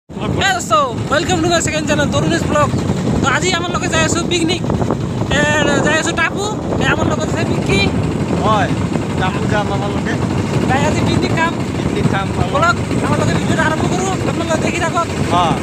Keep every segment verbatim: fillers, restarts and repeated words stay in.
Hey, so welcome to my second channel, Torunesh Vlog. So আজি আমাৰ লগে যাই আছো পিকনিক এ যাই আছো টাপু এ আমাৰ লগত আছে পিকি হয় টাপু যাম আমাৰ লগে যাই আজি পিকনিক কাম পিকনিক কাম ব্লগ আমাৰ লগে ভিডিও আৰম্ভ কৰো আপোনালোকে দেখি থাকক হ্যাঁ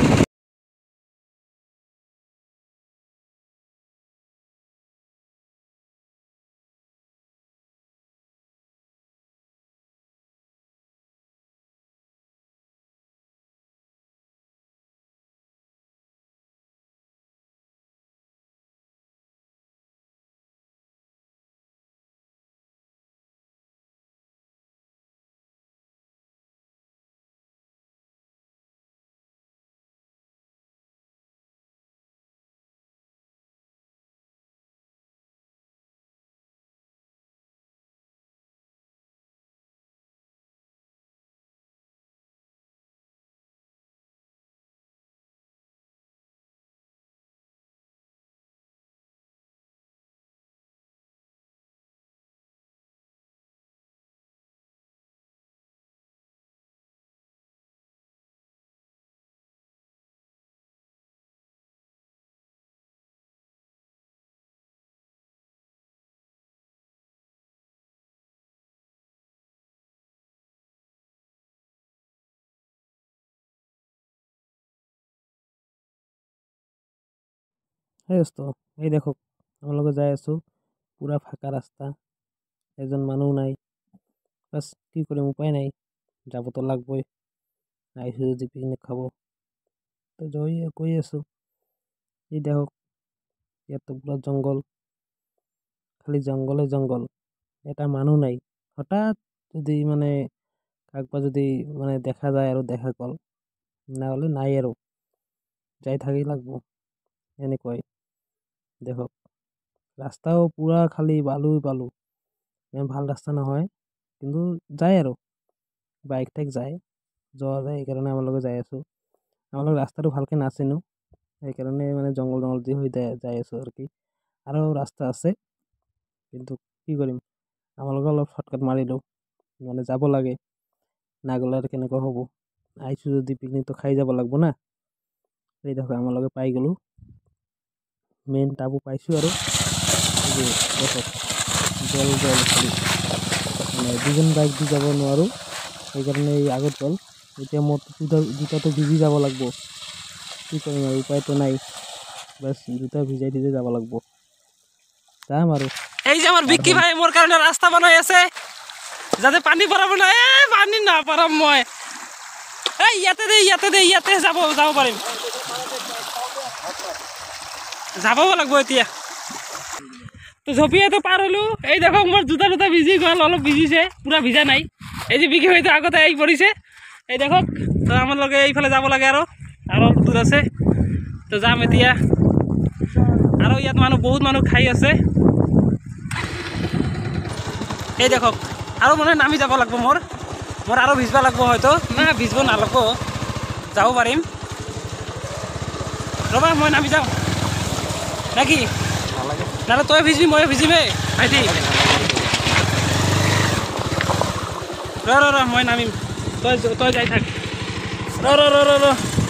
এই দোস্ত এই দেখো আমার লগে যাই আছো পুরা ফাঁকা রাস্তা একজন মানুষ নাই বাস কি করে উপায় নাই যাব তো লাগবই আইসু যদি পিকনিক খাবো তো যাই কই আছো এই দেখো এত পুরা জঙ্গল খালি জঙ্গলে জঙ্গল এটা মানুষ নাই হঠাৎ যদি মানে কাকবা যদি মানে দেখা যায় আৰু দেখা কল না হলে নাই আৰু যাই থাকি লাগবো এনেকুৱাই দেখো রাস্তাও পুরা খালি বালু বালু ইমান ভাল রাস্তা নহয় কিন্তু যায় আৰু বাইক টেক যায় যোৱা যায় সেইকাৰণে আমাৰ লগে যাই আছো আমাৰ লগে ৰাস্তাটো ভালকে নাচিনো সেইকাৰণে মানে জঙ্গল জঙ্গল দি হৈ যাই আছো আৰু কি আৰু ৰাস্তা আছে কিন্তু কি কৰিম আমাৰ লগে অলপ শৰ্টকাট মাৰিলো মানে যাব লাগে না গ'লে আৰু কেনেকুৱা হ'ব আইছো যদি পিকনিকটো খাই যাব লাগব না এই দেখো আমাৰ লগে পাই গ'লো মেইন টাবু পাইছো আৰু এই যে দেখো জল জল খালি মানে দুজন বাইক দি যাব নোৱাৰো সেইকাৰণে এই আগত গ'ল এতিয়া মোৰ জোতা জোতাটো ভিজি যাব লাগব কি কৰিম আৰু উপায়তো নাই বাছ জোতা ভিজাই ভিজাই যাব লাগব যাম আৰু এই যে আমার বিক্কি ভাই মোর কারণে রাস্তা বানাই আছে যাতে পানি পড়াবো না এ পানি না পারাম মই এই ইয়াতে দে ইয়াতে দে ইয়াতে যাব যাব পাৰিম যাব লাগব এতিয়া তো ঝপিয়ে তো পার হলো এই দেখো মোর জুতা জুতা ভিজি গল অলপ ভিজিছে পুরা ভিজা নাই এই যে বিক্কি ভাই তো আগতে আই পড়িছে এই দেখো তো আমার লগে এইফালে যাব লাগে আৰু আৰু দূৰ আছে তো যাম এতিয়া আৰু ইয়াত মানুহ বহুত মানুহ খাই আছে এই দেখো আৰু মানে নামি যাব লাগব মোৰ মোৰ আৰু ভিজবা লাগব হয়তো না ভিজব নালাগব যাব পাৰিম ৰবা মই নামি যাওঁ নাকি নালে তই ভিজবি মই ভিজিমে ভাইটি ৰ ৰ ৰ মই নামিম তই তই যাই থাক ৰ ৰ ৰ ৰ ৰ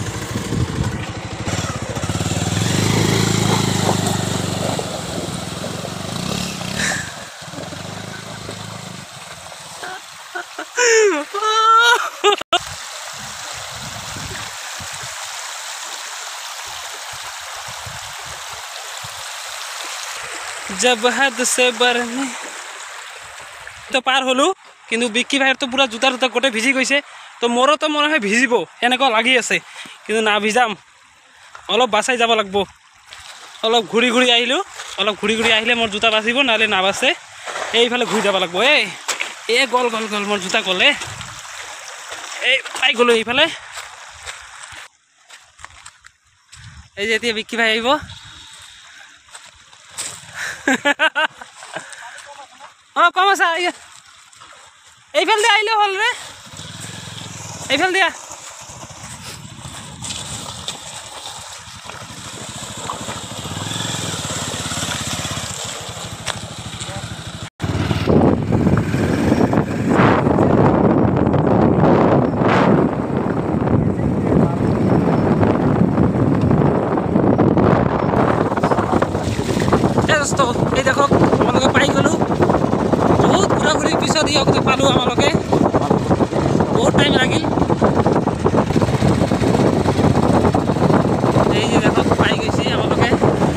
जब हद से बढ़ने तो पार हलो কিন্তু বিক্কি ভাইৰ তো পুরা জুতা জুতা গোটে ভিজি গৈছে তো মোৰো তো মনে হয় ভিজিব এনেকুৱা লাগি আছে কিন্তু না ভিজাম অলপ বাছাই যাব লাগব অলপ ঘূৰি ঘূৰি আহিলো অলপ ঘূৰি ঘূৰি আহিলে মোৰ জুতা বাচিব নালে না বাছে এইফালে ঘূৰি যাব লাগব এই এ গল গল গল মোৰ জুতা গলে এই পাই গলো এইফালে এই যে এতিয়া বিক্কি ভাই আহিব অ কম আছে এইফাল দিয়ে আহিলে হ'ল ৰে এইফাল দিয়া এই দেখক আমালোকে পাই গ'লো বহুত ঘূৰা ঘূৰিৰ পিছত ইয়াক পালোঁ আমালোকে বহুত টাইম লাগিল এই যে দেখক পাই গৈছে আমালোকে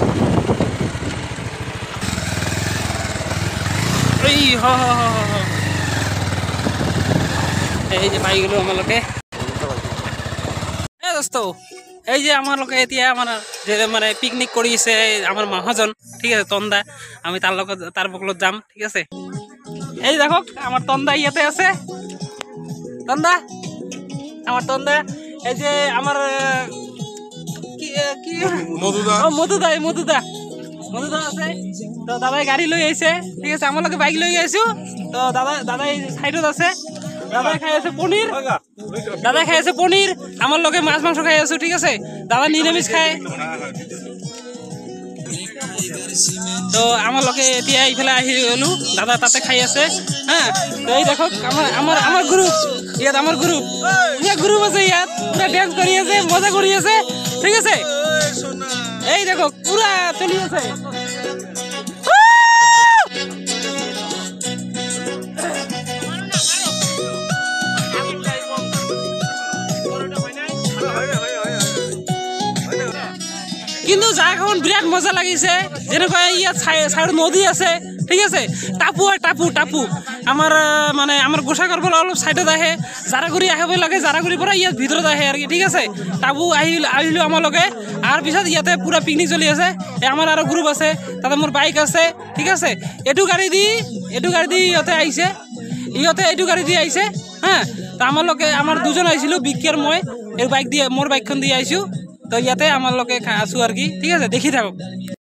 এই হ হ হ এই যে পাই গ'লো আমালোকে এই দোস্ত এই যে আমালোকে এতিয়া আমাৰ যে মানে পিকনিক কৰিছে আমাৰ মহাজন ঠিক আছে তন্দা আমি তাৰ লগত তাৰ বকলত যাম ঠিক আছে এই দেখক আমাৰ তন্দা ইয়াতে আছে তন্দা আমার তন্দা এই যে আমার কি কি মধুদা ও মধুদা মধুদা মধুদা আছে তো দাদাই গাড়ি লৈ আহিছে ঠিক আছে আমালোকে বাইক লৈ আইছো তো দাদা দাদাই সাইডত আছে দাদাই খাই আছে পনির দাদাই খাই আছে পনির আমার লগে মাছ মাংস খাই আছো ঠিক আছে দাদা নিরামিষ খায় তো আমার লগে এতিয়া ইফালে আহি গলো দাদা তাতে খাই আছে হ্যাঁ তো এই দেখো আমার আমার আমার গ্রুপ ইয়াত আমার গ্রুপ ইয়া গ্রুপ আছে ইয়াত পুরা ডান্স কৰি আছে মজা কৰি আছে ঠিক আছে এই দেখো পুরা চলি আছে কিন্তু জায়গাখন বিরাট মজা লাগিছে যেনেকুৱা ইয়াত চাইড নদী আছে ঠিক আছে টাপু আর টাপু টাপু আমার মানে আমার গোসাগর বলে অলপ সাইডত আহে জারাগুড়ি আহিব লাগে জারাগুড়ির পৰা ইয়াত ভিতৰত আহে আর কি ঠিক আছে টাপু আহিল আহিলো আমালোকে আর পিছত ইয়াতে পুরা পিকনিক চলি আছে আমার আরো গ্রুপ আছে তাতে মোর বাইক আছে ঠিক আছে এটু গাড়ি দি এটু গাড়ি দি ইহঁতে আহিছে ইহঁতে এইটো গাড়ি দি আহিছে হ্যাঁ তো আমার লোকে আমার দুজন আইছিলো বিক্কি আর মই এই বাইক দিয়ে মোর বাইকখন দিয়ে আইছো তো ইয়াতে আমার লোকে আছো আর কি ঠিক আছে দেখি থাকক